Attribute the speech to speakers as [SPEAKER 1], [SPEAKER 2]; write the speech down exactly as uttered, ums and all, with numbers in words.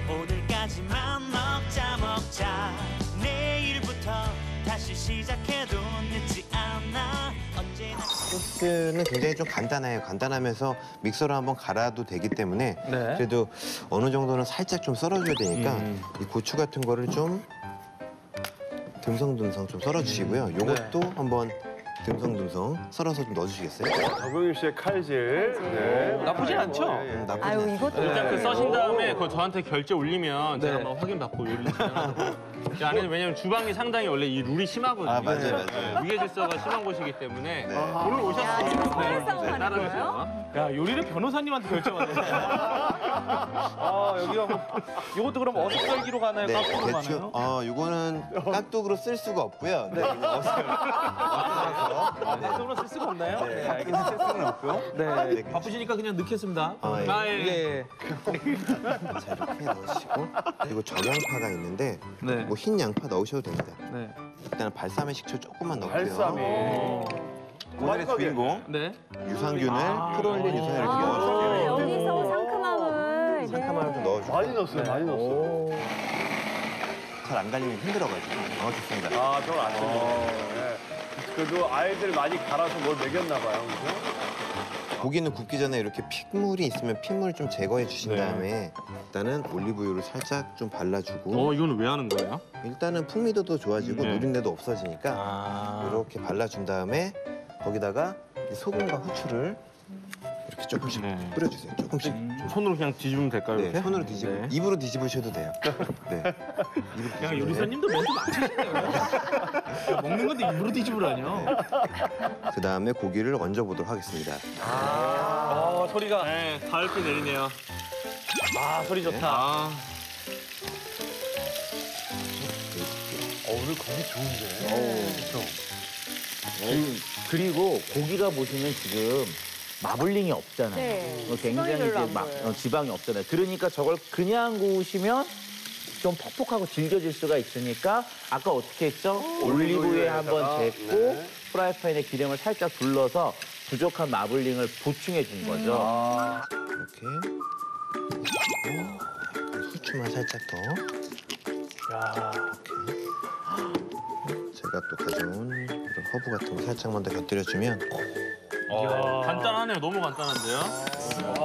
[SPEAKER 1] 오늘까지만 먹자 먹자 내일부터 다시 시작해도 늦지 않아 언제나.
[SPEAKER 2] 소스는 굉장히 좀 간단해요. 간단하면서 믹서로 한번 갈아도 되기 때문에
[SPEAKER 3] 네.
[SPEAKER 2] 그래도 어느 정도는 살짝 좀 썰어줘야 되니까
[SPEAKER 3] 음.
[SPEAKER 2] 이 고추 같은 거를 좀 듬성듬성 좀 썰어주시고요.
[SPEAKER 3] 음.
[SPEAKER 2] 요것도
[SPEAKER 3] 네.
[SPEAKER 2] 한번 듬성듬성 썰어서 좀 넣어주시겠어요?
[SPEAKER 4] 박용일 씨의 칼질. 네.
[SPEAKER 3] 나쁘진 않죠?
[SPEAKER 4] 예, 예.
[SPEAKER 2] 음, 나쁘지
[SPEAKER 5] 아유
[SPEAKER 2] 않아요.
[SPEAKER 5] 이것도
[SPEAKER 6] 일단 그
[SPEAKER 3] 네.
[SPEAKER 6] 써신 다음에 그거 저한테 결제 올리면 제가
[SPEAKER 3] 네.
[SPEAKER 6] 한번 확인받고 요리 진행하고. 이 안에는 왜냐면 주방이 상당히 원래 이 룰이 심하거든요.
[SPEAKER 2] 아, 맞아요, 맞아요.
[SPEAKER 6] 위계 질서가 심한 곳이기 때문에
[SPEAKER 2] 네.
[SPEAKER 6] 오늘 오셨어요.
[SPEAKER 5] 지금 서열 싸움 하는
[SPEAKER 6] 따라주세요.
[SPEAKER 3] 야, 요리를 변호사님한테 결정하네. 아, 여기가 뭐, 이것도 그럼 어묵 썰기로 가나요?
[SPEAKER 2] 네,
[SPEAKER 3] 깍두기로
[SPEAKER 2] 대충.
[SPEAKER 3] 가나요?
[SPEAKER 2] 어, 요거는 깍두기로 쓸 수가 없고요. 네, 이거 어서.
[SPEAKER 3] 아, 깍두기로 쓸 수가 없나요? 네, 알겠습니다. 쓸 수는 없고요. 네,
[SPEAKER 2] 네,
[SPEAKER 3] 바쁘시니까 그냥 넣겠습니다.
[SPEAKER 2] 아, 예.
[SPEAKER 6] 아, 예.
[SPEAKER 3] 예.
[SPEAKER 2] 자, 이렇게 넣으시고 그리고 적양파가 있는데
[SPEAKER 3] 네.
[SPEAKER 2] 뭐 흰 양파 넣으셔도 됩니다.
[SPEAKER 3] 네.
[SPEAKER 2] 일단 발사믹 식초 조금만 넣고요.
[SPEAKER 4] 발사믹.
[SPEAKER 2] 오늘의 주인공
[SPEAKER 3] 네.
[SPEAKER 2] 유산균을 풀어올린 유산균을 이렇게
[SPEAKER 5] 아,
[SPEAKER 2] 넣어줄게요.
[SPEAKER 5] 여기서 상큼함을 네.
[SPEAKER 2] 상큼함을 좀 넣어주고
[SPEAKER 4] 많이 넣었어요, 많이 넣었어요.
[SPEAKER 2] 잘 안 갈리면 힘들어가지고 어 좋습니다.
[SPEAKER 4] 아, 저걸 안 했네. 네. 그래도 아이들 많이 갈아서 뭘 먹였나 봐요, 그죠?
[SPEAKER 2] 고기는 굽기 전에 이렇게 핏물이 있으면 핏물 좀 제거해 주신
[SPEAKER 6] 네.
[SPEAKER 2] 다음에 일단은 올리브유를 살짝 좀 발라주고
[SPEAKER 6] 어, 이거는 왜 하는 거예요?
[SPEAKER 2] 일단은 풍미도도 좋아지고
[SPEAKER 6] 네.
[SPEAKER 2] 누린내도 없어지니까
[SPEAKER 6] 아.
[SPEAKER 2] 이렇게 발라준 다음에 거기다가 이 소금과 후추를 이렇게 조금씩
[SPEAKER 6] 네.
[SPEAKER 2] 뿌려주세요. 조금씩.
[SPEAKER 6] 손으로 그냥 뒤집으면 될까요?
[SPEAKER 2] 네,
[SPEAKER 6] 이렇게?
[SPEAKER 2] 손으로 뒤집어
[SPEAKER 6] 네.
[SPEAKER 2] 입으로 뒤집으셔도 돼요. 네. 입으로
[SPEAKER 3] 야,
[SPEAKER 2] 뒤집으세요.
[SPEAKER 3] 요리사님도 멘트 많으시네요. 야, 먹는 건데 입으로 뒤집으라뇨.
[SPEAKER 2] 그 다음에 고기를 얹어 보도록 하겠습니다.
[SPEAKER 3] 아, 소리가.
[SPEAKER 6] 네, 가을비 내리네요.
[SPEAKER 3] 아, 소리 좋다.
[SPEAKER 6] 아,
[SPEAKER 4] 어, 오늘 고기 좋은데.
[SPEAKER 7] 그- 그리고 고기가 보시면 지금 마블링이 없잖아요.
[SPEAKER 5] 네.
[SPEAKER 7] 어,
[SPEAKER 5] 지방이
[SPEAKER 7] 굉장히
[SPEAKER 5] 별로
[SPEAKER 7] 이제
[SPEAKER 5] 안
[SPEAKER 7] 막
[SPEAKER 5] 보여요.
[SPEAKER 7] 어, 지방이 없잖아요. 그러니까 저걸 그냥 구우시면 좀 퍽퍽하고 질겨질 수가 있으니까 아까 어떻게 했죠? 올리브유에 한번 데고
[SPEAKER 4] 네.
[SPEAKER 7] 프라이팬에 기름을 살짝 둘러서 부족한 마블링을 보충해 준 거죠.
[SPEAKER 4] 아,
[SPEAKER 2] 이렇게 그리고 후추만 살짝 더.
[SPEAKER 3] 야.
[SPEAKER 2] 제가 또 가져온 이런 허브 같은 거 살짝만 더 곁들여주면
[SPEAKER 6] 어, 간단하네요. 너무 간단한데요?